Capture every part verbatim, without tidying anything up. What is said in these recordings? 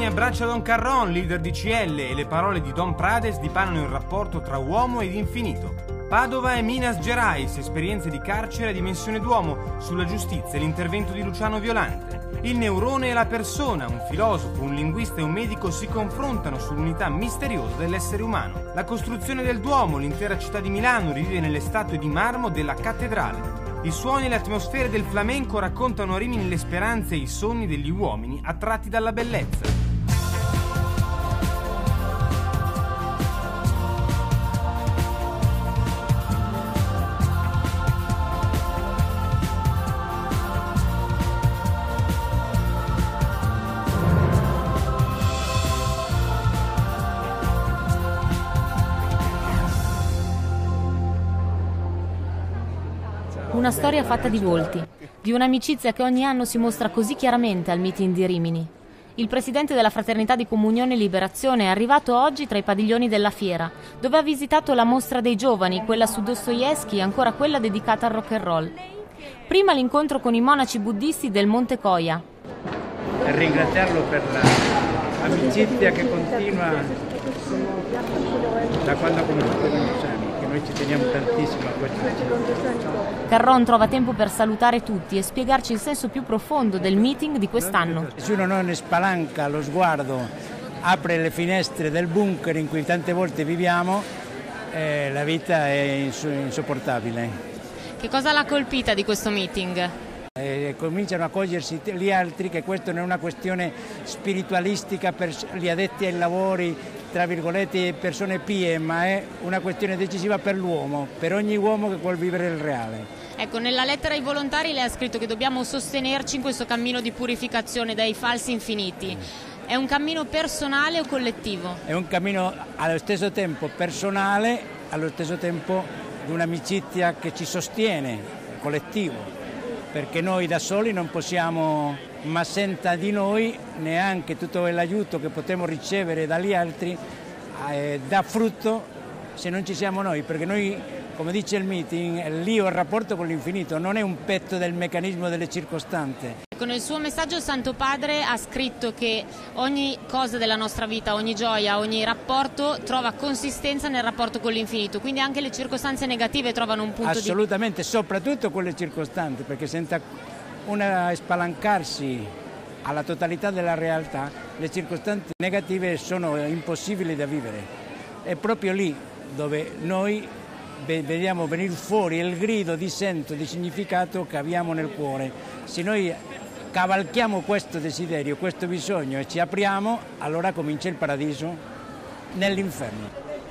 Meloni abbraccia Don Carron, leader di C L, e le parole di Don Prades dipanano il rapporto tra uomo ed infinito. Padova e Minas Gerais, esperienze di carcere a dimensione d'uomo, sulla giustizia e l'intervento di Luciano Violante. Il neurone e la persona, un filosofo, un linguista e un medico si confrontano sull'unità misteriosa dell'essere umano. La costruzione del Duomo, l'intera città di Milano rivive nelle statue di marmo della cattedrale. I suoni e le atmosfere del flamenco raccontano a Rimini le speranze e i sogni degli uomini attratti dalla bellezza. Una storia fatta di volti, di un'amicizia che ogni anno si mostra così chiaramente al meeting di Rimini. Il presidente della Fraternità di Comunione e Liberazione è arrivato oggi tra i padiglioni della fiera, dove ha visitato la mostra dei giovani, quella su Dostoevskij e ancora quella dedicata al rock and roll. Prima l'incontro con i monaci buddisti del Monte Koya. E ringraziarlo per l'amicizia che continua da quando ha conosciuto Luciani, che noi ci teniamo tantissimo a questa amicizia. Carron trova tempo per salutare tutti e spiegarci il senso più profondo del meeting di quest'anno. Se uno non spalanca lo sguardo, apre le finestre del bunker in cui tante volte viviamo, eh, la vita è insopportabile. Che cosa l'ha colpita di questo meeting? Eh, cominciano a cogliersi gli altri che questa non è una questione spiritualistica per gli addetti ai lavori, tra virgolette persone pie, ma è una questione decisiva per l'uomo, per ogni uomo che vuol vivere il reale. Ecco, nella lettera ai volontari lei ha scritto che dobbiamo sostenerci in questo cammino di purificazione dai falsi infiniti. È un cammino personale o collettivo? È un cammino allo stesso tempo personale, allo stesso tempo di un'amicizia che ci sostiene, collettivo. Perché noi da soli non possiamo, ma senza di noi neanche tutto l'aiuto che potremo ricevere dagli altri eh, dà frutto se non ci siamo noi, perché noi, come dice il meeting, lì ho il rapporto con l'infinito, non è un pezzo del meccanismo delle circostanze. Con il suo messaggio il Santo Padre ha scritto che ogni cosa della nostra vita, ogni gioia, ogni rapporto trova consistenza nel rapporto con l'infinito, quindi anche le circostanze negative trovano un punto Assolutamente, di... Assolutamente, soprattutto quelle circostanze, perché senza una spalancarsi alla totalità della realtà, le circostanze negative sono impossibili da vivere. È proprio lì dove noi vediamo venire fuori il grido di senso, di significato che abbiamo nel cuore. Se noi cavalchiamo questo desiderio, questo bisogno e ci apriamo, allora comincia il paradiso nell'inferno.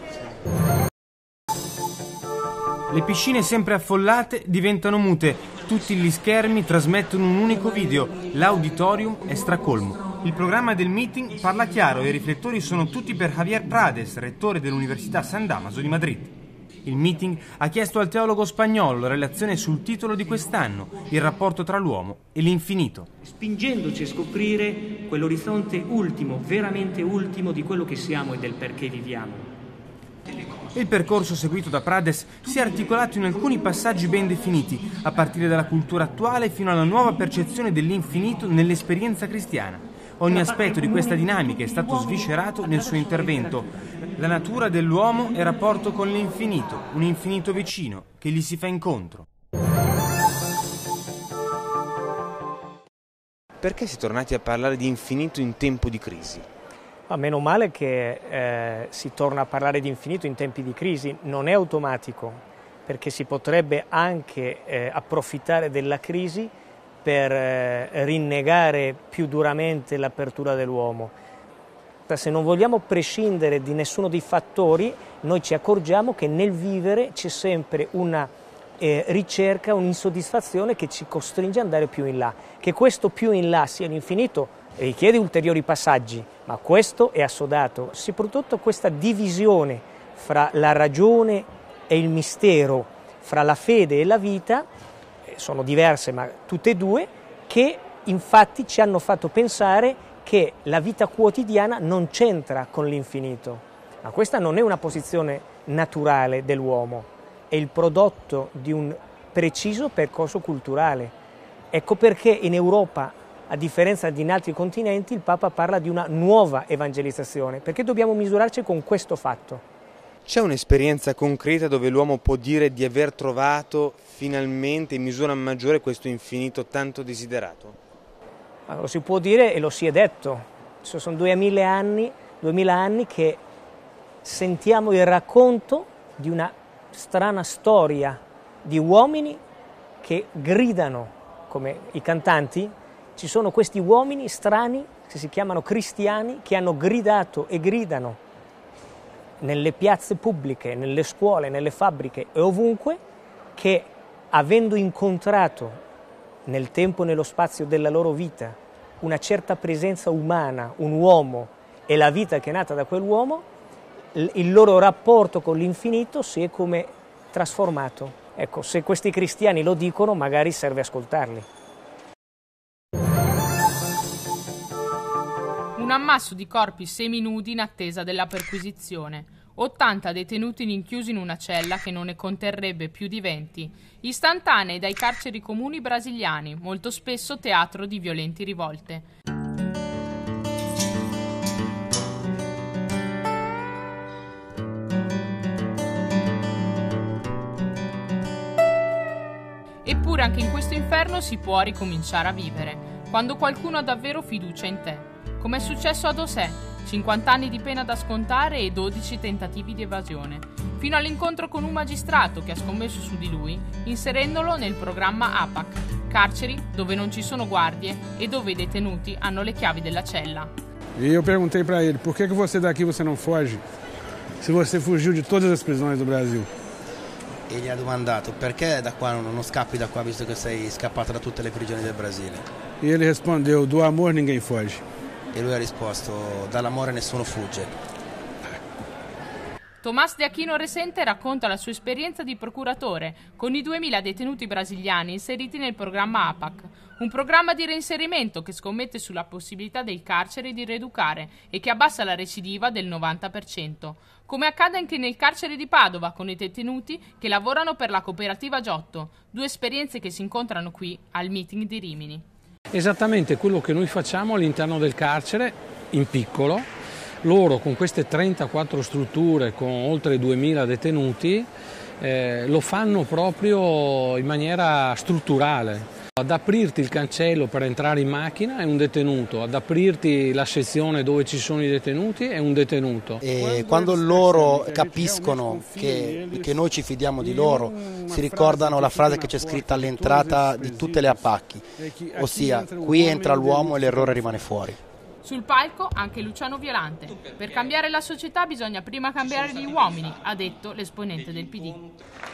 Le piscine sempre affollate diventano mute, tutti gli schermi trasmettono un unico video, l'auditorium è stracolmo. Il programma del meeting parla chiaro e i riflettori sono tutti per Javier Prades, rettore dell'Università San Damaso di Madrid. Il meeting ha chiesto al teologo spagnolo la relazione sul titolo di quest'anno, il rapporto tra l'uomo e l'infinito. Spingendoci a scoprire quell'orizzonte ultimo, veramente ultimo di quello che siamo e del perché viviamo. Il percorso seguito da Prades si è articolato in alcuni passaggi ben definiti, a partire dalla cultura attuale fino alla nuova percezione dell'infinito nell'esperienza cristiana. Ogni aspetto di questa dinamica è stato sviscerato nel suo intervento. La natura dell'uomo è rapporto con l'infinito, un infinito vicino che gli si fa incontro. Perché si è tornati a parlare di infinito in tempo di crisi? Ma meno male che eh, si torna a parlare di infinito in tempi di crisi, non è automatico, perché si potrebbe anche eh, approfittare della crisi per eh, rinnegare più duramente l'apertura dell'uomo. Se non vogliamo prescindere di nessuno dei fattori, noi ci accorgiamo che nel vivere c'è sempre una eh, ricerca, un'insoddisfazione che ci costringe ad andare più in là. Che questo più in là sia l'infinito richiede ulteriori passaggi, ma questo è assodato. Soprattutto questa divisione fra la ragione e il mistero, fra la fede e la vita, sono diverse ma tutte e due, che infatti ci hanno fatto pensare che la vita quotidiana non c'entra con l'infinito. Ma questa non è una posizione naturale dell'uomo, è il prodotto di un preciso percorso culturale. Ecco perché in Europa a differenza di in altri continenti, il Papa parla di una nuova evangelizzazione, perché dobbiamo misurarci con questo fatto. C'è un'esperienza concreta dove l'uomo può dire di aver trovato finalmente in misura maggiore questo infinito tanto desiderato? Ma lo si può dire e lo si è detto. Sono duemila anni, duemila anni che sentiamo il racconto di una strana storia di uomini che gridano, come i cantanti. Ci sono questi uomini strani, che si chiamano cristiani, che hanno gridato e gridano nelle piazze pubbliche, nelle scuole, nelle fabbriche e ovunque, che avendo incontrato nel tempo e nello spazio della loro vita una certa presenza umana, un uomo e la vita che è nata da quell'uomo, il loro rapporto con l'infinito si è come trasformato. Ecco, se questi cristiani lo dicono, magari serve ascoltarli. Un ammasso di corpi seminudi in attesa della perquisizione. ottanta detenuti rinchiusi in una cella che non ne conterrebbe più di venti. Istantanei dai carceri comuni brasiliani, molto spesso teatro di violenti rivolte. Eppure anche in questo inferno si può ricominciare a vivere, quando qualcuno ha davvero fiducia in te. Come è successo a José, cinquanta anni di pena da scontare e dodici tentativi di evasione, fino all'incontro con un magistrato che ha scommesso su di lui, inserendolo nel programma A P A C, carceri dove non ci sono guardie e dove i detenuti hanno le chiavi della cella. E eu perguntei para ele, por que que você daqui você não foge? Se você fugiu de todas as prisões do Brasil. E gli ha domandato, perché da qua non scappi da qua visto che sei scappato da tutte le prigioni del Brasile? E ele respondeu, do amor ninguém foge. E lui ha risposto, dall'amore nessuno fugge. Tomás de Aquino Resende racconta la sua esperienza di procuratore con i duemila detenuti brasiliani inseriti nel programma A P A C, un programma di reinserimento che scommette sulla possibilità del carcere di rieducare e che abbassa la recidiva del novanta per cento, come accade anche nel carcere di Padova con i detenuti che lavorano per la cooperativa Giotto, due esperienze che si incontrano qui al meeting di Rimini. Esattamente quello che noi facciamo all'interno del carcere, in piccolo, loro con queste trentaquattro strutture con oltre duemila detenuti eh, lo fanno proprio in maniera strutturale. Ad aprirti il cancello per entrare in macchina è un detenuto, ad aprirti la sezione dove ci sono i detenuti è un detenuto. E quando loro capiscono che, che noi ci fidiamo di loro, si ricordano la frase che c'è scritta all'entrata di tutte le A P A C, ossia qui entra l'uomo e l'errore rimane fuori. Sul palco anche Luciano Violante. Per cambiare la società bisogna prima cambiare gli uomini, ha detto l'esponente del P D.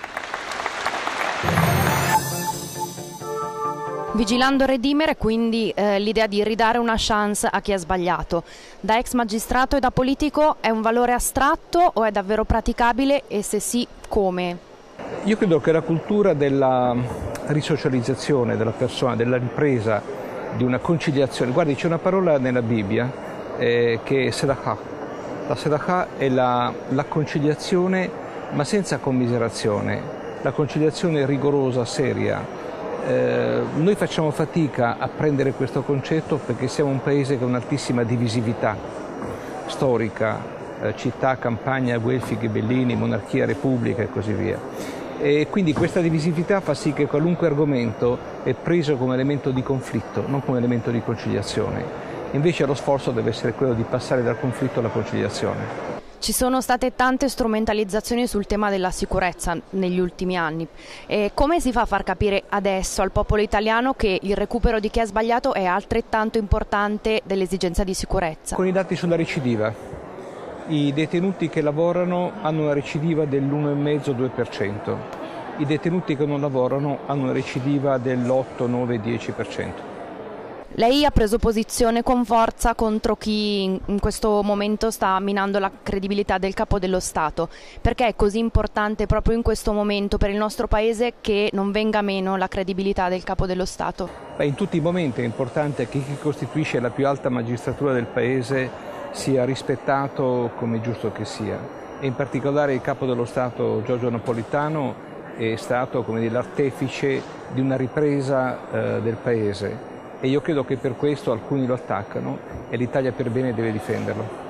Vigilando Redimere, quindi eh, l'idea di ridare una chance a chi ha sbagliato. Da ex magistrato e da politico è un valore astratto o è davvero praticabile e se sì, come? Io credo che la cultura della risocializzazione della persona, della ripresa, di una conciliazione. Guardi, c'è una parola nella Bibbia eh, che è Sedakah. La Sedakah è la, la conciliazione ma senza commiserazione, la conciliazione rigorosa, seria. Eh, noi facciamo fatica a prendere questo concetto perché siamo un paese con un'altissima divisività storica, eh, città, campagna, guelfi, ghibellini, monarchia, repubblica e così via. E quindi questa divisività fa sì che qualunque argomento è preso come elemento di conflitto, non come elemento di conciliazione. Invece lo sforzo deve essere quello di passare dal conflitto alla conciliazione. Ci sono state tante strumentalizzazioni sul tema della sicurezza negli ultimi anni. E come si fa a far capire adesso al popolo italiano che il recupero di chi ha sbagliato è altrettanto importante dell'esigenza di sicurezza? Con i dati sulla recidiva. I detenuti che lavorano hanno una recidiva dell'uno virgola cinque due per cento. I detenuti che non lavorano hanno una recidiva dell'otto, nove, dieci per cento. Lei ha preso posizione con forza contro chi in questo momento sta minando la credibilità del Capo dello Stato. Perché è così importante proprio in questo momento per il nostro Paese che non venga meno la credibilità del Capo dello Stato? Beh, in tutti i momenti è importante che chi costituisce la più alta magistratura del Paese sia rispettato come è giusto che sia. E in particolare il Capo dello Stato Giorgio Napolitano è stato, come dire, l'artefice di una ripresa eh, del Paese. e io credo che per questo alcuni lo attaccano e l'Italia per bene deve difenderlo.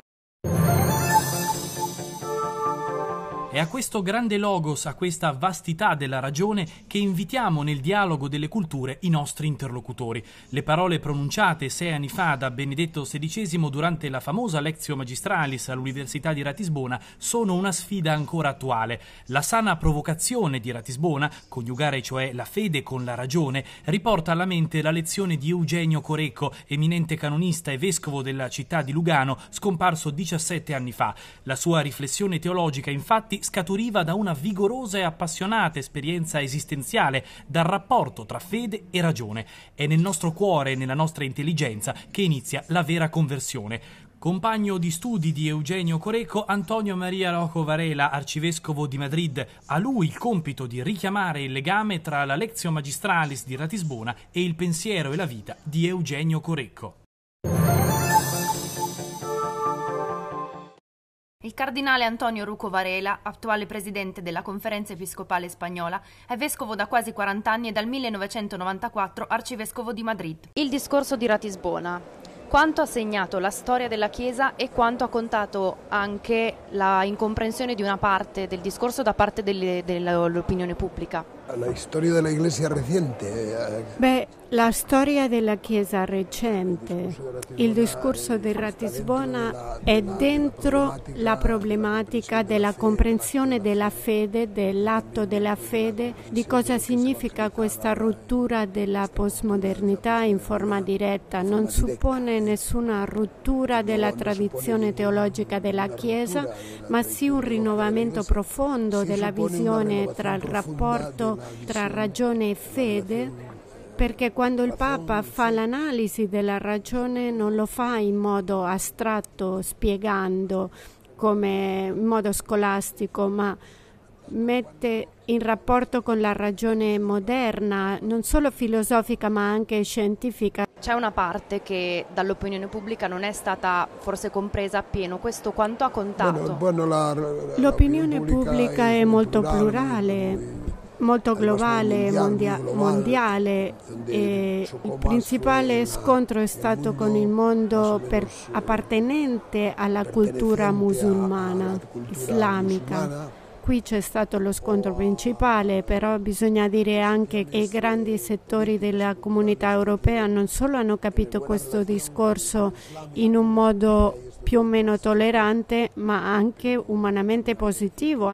È a questo grande logos, a questa vastità della ragione, che invitiamo nel dialogo delle culture i nostri interlocutori. Le parole pronunciate sei anni fa da Benedetto sedicesimo durante la famosa Lectio Magistralis all'Università di Ratisbona sono una sfida ancora attuale. La sana provocazione di Ratisbona, coniugare cioè la fede con la ragione, riporta alla mente la lezione di Eugenio Corecco, eminente canonista e vescovo della città di Lugano, scomparso diciassette anni fa. La sua riflessione teologica, infatti, scaturiva da una vigorosa e appassionata esperienza esistenziale, dal rapporto tra fede e ragione. È nel nostro cuore e nella nostra intelligenza che inizia la vera conversione. Compagno di studi di Eugenio Corecco, Antonio Maria Roco Varela, arcivescovo di Madrid. A lui il compito di richiamare il legame tra la Lectio Magistralis di Ratisbona e il pensiero e la vita di Eugenio Corecco. Il cardinale Antonio Ruco Varela, attuale presidente della Conferenza Episcopale Spagnola, è vescovo da quasi quaranta anni e dal millenovecentonovantaquattro arcivescovo di Madrid. Il discorso di Ratisbona. Quanto ha segnato la storia della Chiesa e quanto ha contato anche la incomprensione di una parte del discorso da parte delle, dell'opinione pubblica? La storia della Iglesia recente. Beh, la storia della Chiesa recente, il discorso di Ratisbona è dentro la problematica della comprensione della fede, dell'atto della fede, di cosa significa questa rottura della postmodernità in forma diretta. Non suppone nessuna rottura della tradizione teologica della Chiesa, ma sì un rinnovamento profondo della visione tra il rapporto tra ragione e fede, perché quando il Papa fa l'analisi della ragione non lo fa in modo astratto, spiegando come in modo scolastico, ma mette in rapporto con la ragione moderna, non solo filosofica ma anche scientifica. C'è una parte che dall'opinione pubblica non è stata forse compresa appieno, questo quanto ha contato? Bueno, bueno, la, la, L'opinione pubblica è, è molto plurale, molto globale, mondia- mondiale, e il principale scontro è stato con il mondo per, appartenente alla cultura musulmana, islamica. Qui c'è stato lo scontro principale, però bisogna dire anche che i grandi settori della comunità europea non solo hanno capito questo discorso in un modo più o meno tollerante, ma anche umanamente positivo.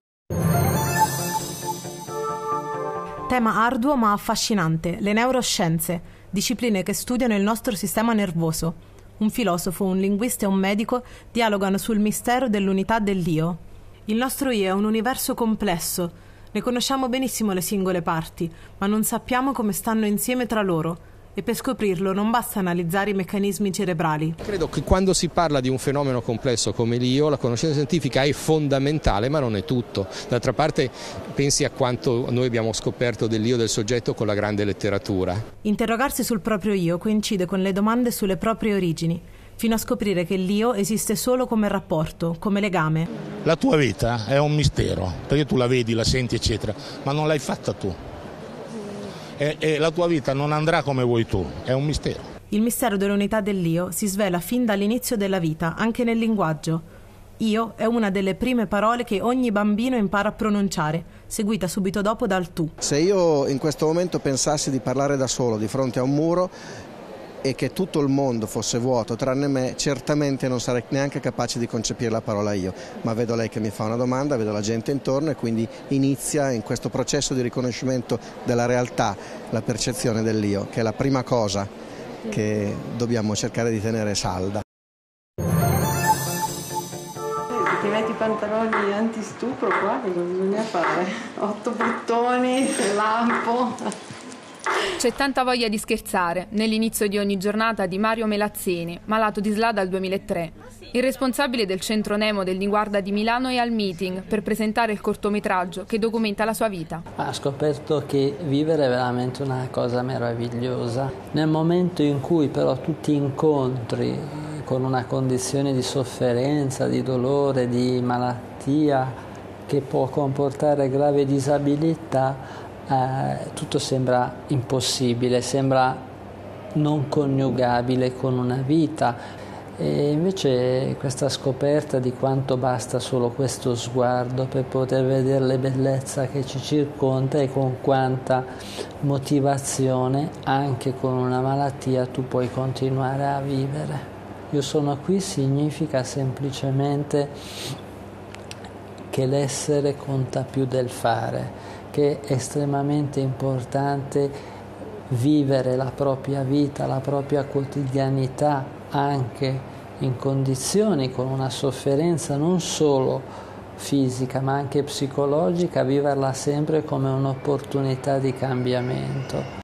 Tema arduo ma affascinante, le neuroscienze, discipline che studiano il nostro sistema nervoso. Un filosofo, un linguista e un medico dialogano sul mistero dell'unità dell'io. Il nostro io è un universo complesso, ne conosciamo benissimo le singole parti, ma non sappiamo come stanno insieme tra loro. E per scoprirlo non basta analizzare i meccanismi cerebrali. Credo che quando si parla di un fenomeno complesso come l'io, la conoscenza scientifica è fondamentale, ma non è tutto. D'altra parte pensi a quanto noi abbiamo scoperto dell'io del soggetto con la grande letteratura. Interrogarsi sul proprio io coincide con le domande sulle proprie origini, fino a scoprire che l'io esiste solo come rapporto, come legame. La tua vita è un mistero, perché tu la vedi, la senti, eccetera, ma non l'hai fatta tu. E, e la tua vita non andrà come vuoi tu, è un mistero. Il mistero dell'unità dell'io si svela fin dall'inizio della vita, anche nel linguaggio. Io è una delle prime parole che ogni bambino impara a pronunciare, seguita subito dopo dal tu. Se io in questo momento pensassi di parlare da solo di fronte a un muro e che tutto il mondo fosse vuoto tranne me, certamente non sarei neanche capace di concepire la parola io, ma vedo lei che mi fa una domanda, vedo la gente intorno e quindi inizia in questo processo di riconoscimento della realtà la percezione dell'io, che è la prima cosa che dobbiamo cercare di tenere salda. Ti metti i pantaloni antistupro qua, cosa bisogna fare? Otto bottoni, lampo. C'è tanta voglia di scherzare nell'inizio di ogni giornata di Mario Melazzini, malato di S L A dal duemilatré. Il responsabile del centro Nemo del Niguarda di Milano è al meeting per presentare il cortometraggio che documenta la sua vita. Ha scoperto che vivere è veramente una cosa meravigliosa. Nel momento in cui però tu ti incontri con una condizione di sofferenza, di dolore, di malattia che può comportare grave disabilità, Eh, tutto sembra impossibile, sembra non coniugabile con una vita. E invece questa scoperta di quanto basta solo questo sguardo per poter vedere la bellezza che ci circonda e con quanta motivazione anche con una malattia tu puoi continuare a vivere. Io sono qui significa semplicemente che l'essere conta più del fare, che è estremamente importante vivere la propria vita, la propria quotidianità anche in condizioni con una sofferenza non solo fisica ma anche psicologica, viverla sempre come un'opportunità di cambiamento.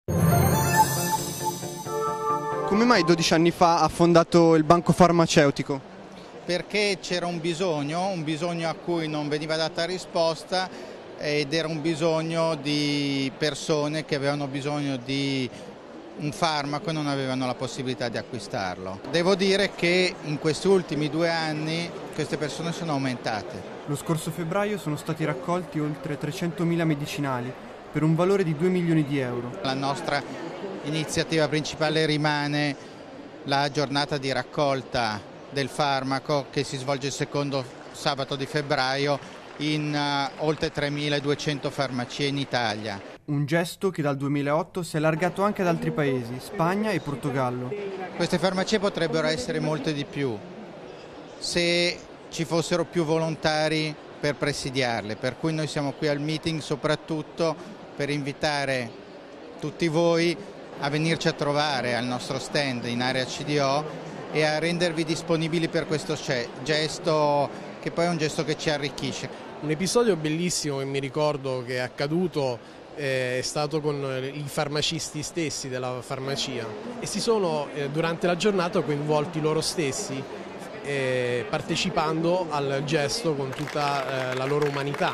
Come mai dodici anni fa ha fondato il banco farmaceutico? Perché c'era un bisogno, un bisogno a cui non veniva data risposta ed era un bisogno di persone che avevano bisogno di un farmaco e non avevano la possibilità di acquistarlo. Devo dire che in questi ultimi due anni queste persone sono aumentate. Lo scorso febbraio sono stati raccolti oltre trecentomila medicinali per un valore di due milioni di euro. La nostra iniziativa principale rimane la giornata di raccolta del farmaco che si svolge il secondo sabato di febbraio in uh, oltre tremiladuecento farmacie in Italia. Un gesto che dal duemilaotto si è allargato anche ad altri paesi, Spagna e Portogallo. Queste farmacie potrebbero essere molte di più se ci fossero più volontari per presidiarle, per cui noi siamo qui al meeting soprattutto per invitare tutti voi a venirci a trovare al nostro stand in area C D O e a rendervi disponibili per questo gesto che poi è un gesto che ci arricchisce. Un episodio bellissimo che mi ricordo che è accaduto eh, è stato con i farmacisti stessi della farmacia e si sono eh, durante la giornata coinvolti loro stessi eh, partecipando al gesto con tutta eh, la loro umanità.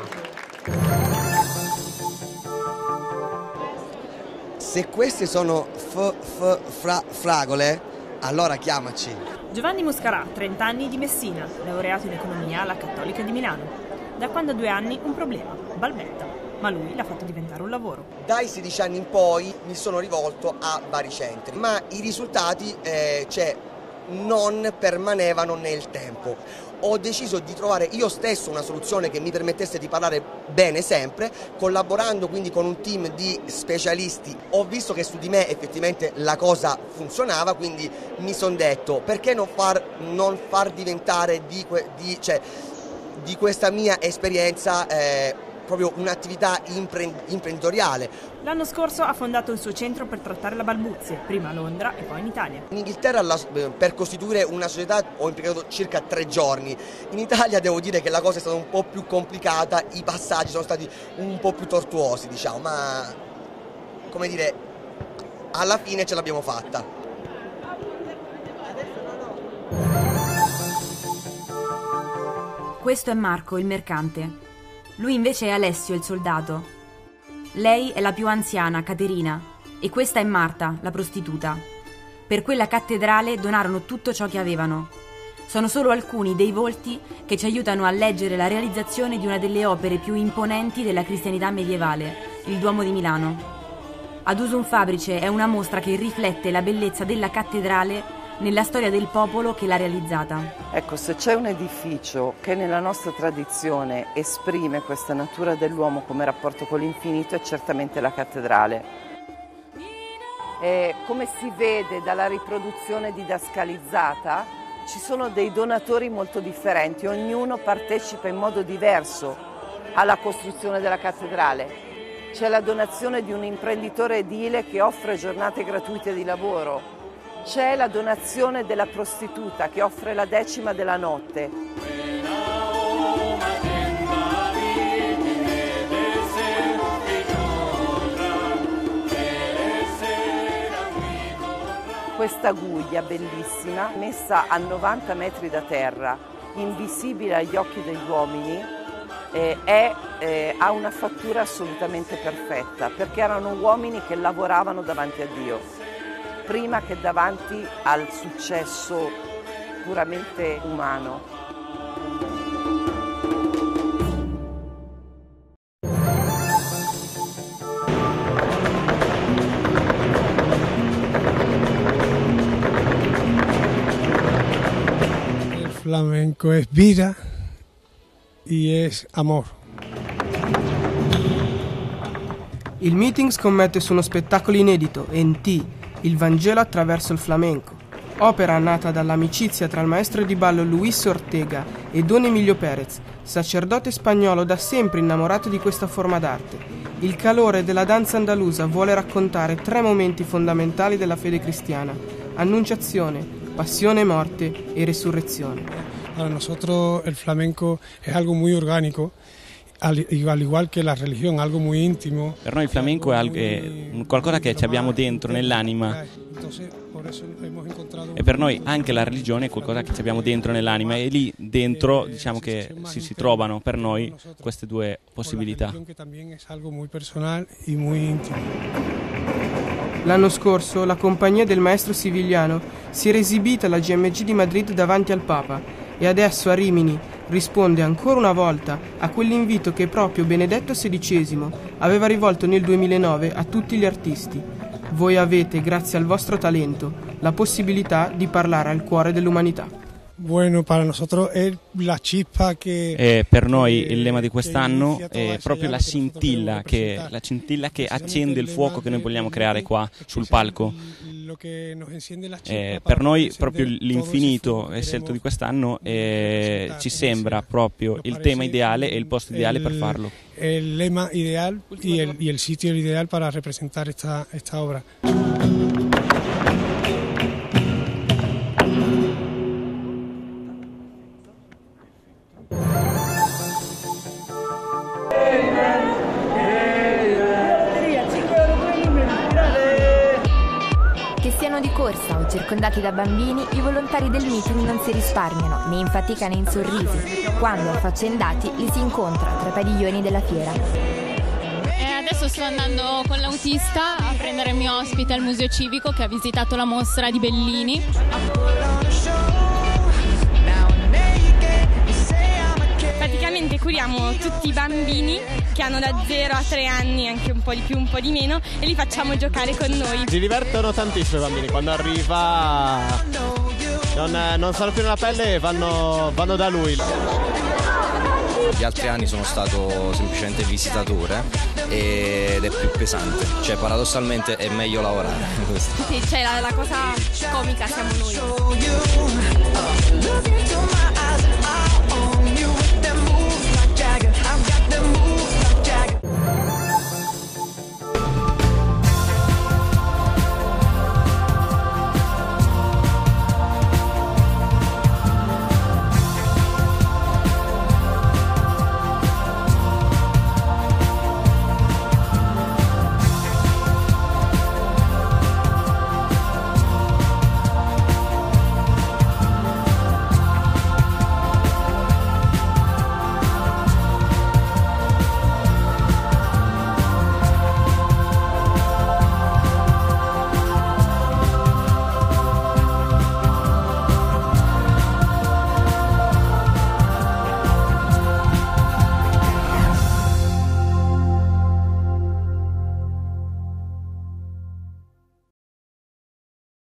Se queste sono f, f, fra, fragole, allora chiamaci. Giovanni Muscarà, trenta anni, di Messina, laureato in economia alla Cattolica di Milano. Da quando ha due anni un problema, balbetta, ma lui l'ha fatto diventare un lavoro. Dai sedici anni in poi mi sono rivolto a vari centri, ma i risultati eh, cioè, non permanevano nel tempo. Ho deciso di trovare io stesso una soluzione che mi permettesse di parlare bene sempre, collaborando quindi con un team di specialisti. Ho visto che su di me effettivamente la cosa funzionava, quindi mi sono detto perché non far, non far diventare di, di, cioè, di questa mia esperienza eh, proprio un'attività imprenditoriale. L'anno scorso ha fondato il suo centro per trattare la balbuzie, prima a Londra e poi in Italia. In Inghilterra la, per costituire una società ho impiegato circa tre giorni. In Italia devo dire che la cosa è stata un po' più complicata, i passaggi sono stati un po' più tortuosi, diciamo, ma come dire, alla fine ce l'abbiamo fatta. Questo è Marco, il mercante. Lui invece è Alessio, il soldato. Lei è la più anziana, Caterina, e questa è Marta, la prostituta. Per quella cattedrale donarono tutto ciò che avevano. Sono solo alcuni dei volti che ci aiutano a leggere la realizzazione di una delle opere più imponenti della cristianità medievale, il Duomo di Milano. Ad Usum Fabrice è una mostra che riflette la bellezza della cattedrale nella storia del popolo che l'ha realizzata. Ecco, se c'è un edificio che nella nostra tradizione esprime questa natura dell'uomo come rapporto con l'infinito è certamente la cattedrale. E come si vede dalla riproduzione didascalizzata, ci sono dei donatori molto differenti, ognuno partecipa in modo diverso alla costruzione della cattedrale. C'è la donazione di un imprenditore edile che offre giornate gratuite di lavoro. C'è la donazione della prostituta che offre la decima della notte. Questa guglia bellissima, messa a novanta metri da terra, invisibile agli occhi degli uomini, eh, è, eh, ha una fattura assolutamente perfetta, perché erano uomini che lavoravano davanti a Dio, prima che davanti al successo puramente umano. flamenco es vida y es amor. Il meeting scommette su uno spettacolo inedito, En Ti, il Vangelo attraverso il flamenco. Opera nata dall'amicizia tra il maestro di ballo Luis Ortega e Don Emilio Perez, sacerdote spagnolo da sempre innamorato di questa forma d'arte. Il calore della danza andalusa vuole raccontare tre momenti fondamentali della fede cristiana: annunciazione, passione, morte e resurrezione. Para nosotros el flamenco es algo muy orgánico, al igual che la religione, algo muy intimo. Per noi il flamenco è, è qualcosa che ci abbiamo dentro nell'anima, e per noi anche la religione è qualcosa che ci abbiamo dentro nell'anima, e lì dentro diciamo che si, si trovano per noi queste due possibilità. L'anno scorso la compagnia del maestro Sivigliano si era esibita alla G M G di Madrid davanti al Papa, e adesso a Rimini risponde ancora una volta a quell'invito che proprio Benedetto sedicesimo aveva rivolto nel duemilanove a tutti gli artisti. Voi avete, grazie al vostro talento, la possibilità di parlare al cuore dell'umanità. Bueno, para nosotros es la chispa che E per noi il lema di quest'anno è proprio la scintilla che, la scintilla che accende il fuoco che noi vogliamo creare qua sul palco. E per noi proprio l'infinito è scelto di quest'anno, e ci sembra proprio il tema ideale e il posto ideale per farlo. Il lema ideale e il, y el sitio ideal para representar esta, esta obra. Che siano di corsa o circondati da bambini, i volontari del meeting non si risparmiano né in fatica né in sorrisi, quando affaccendati li si incontra tra i padiglioni della fiera. E adesso sto andando con l'autista a prendere il mio ospite al Museo Civico che ha visitato la mostra di Bellini. Praticamente curiamo tutti i bambini che hanno da zero a tre anni, anche un po' di più, un po' di meno, e li facciamo giocare con noi. Si divertono tantissimo i bambini, quando arriva non, non stanno più nella pelle e vanno, vanno da lui. Gli altri anni sono stato semplicemente visitatore ed è più pesante, cioè paradossalmente è meglio lavorare. Sì, cioè la, la cosa comica siamo noi.